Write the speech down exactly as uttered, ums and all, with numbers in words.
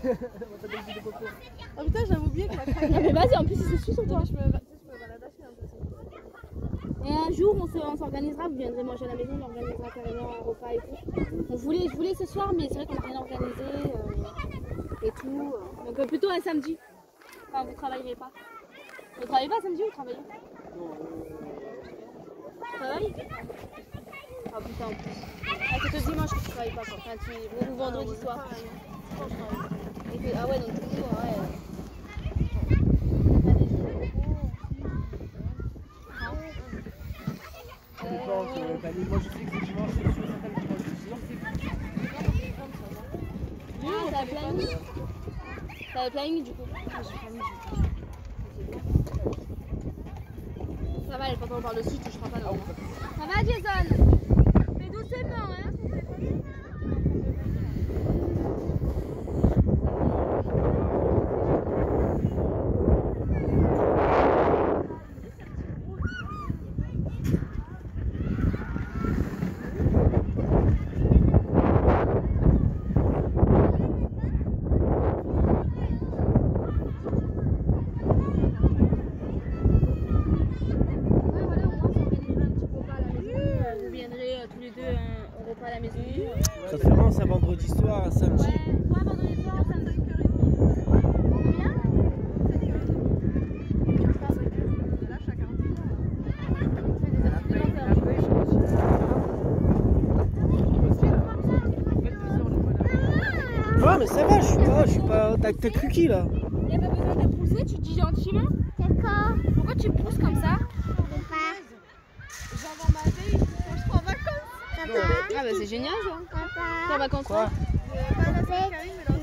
Oh putain, j'avais oublié que la craque. Mais vas-y, en plus il se suit sur toi. Je me balade un peu. Et un jour on s'organisera, vous viendrez manger à la maison, on organisera carrément un repas et tout. On voulait, je voulais ce soir, mais c'est vrai qu'on n'a rien organisé euh, et tout. Donc euh, plutôt un samedi. Enfin, vous travaillerez pas. Vous travaillez pas samedi ou vous travaillez? Non. Tu travailles? Ah putain, en plus. Ah, c'est que dimanche que tu travailles pas, quoi. Enfin, tu... ou vendredi soir. Et que... Ah ouais, donc toujours, ouais. Ça dépend, euh... moi je sais que c'est dimanche, c'est sûr, ça fait le dimanche. Ah, t'as le planning. T'as le planning du coup. Ça va, quand on parle dessus, tu toucheras pas là. Ça va, Jason? Fais doucement, hein? Ça fait vraiment un vendredi soir, un samedi. Ouais, ouais, vendredi soir, un samedi. Combien? Ouais, mais ça va, je suis pas, je suis pas. T'as cru qui là? Y'a pas besoin de pousser, tu dis gentiment. D'accord. Pourquoi tu pousses comme ça? J'envoie ma veille quand je serai en vacances. Papa. Ah bah c'est génial ça. Papa. T'es en vacances Quoi? Pas la semaine, Karine, mais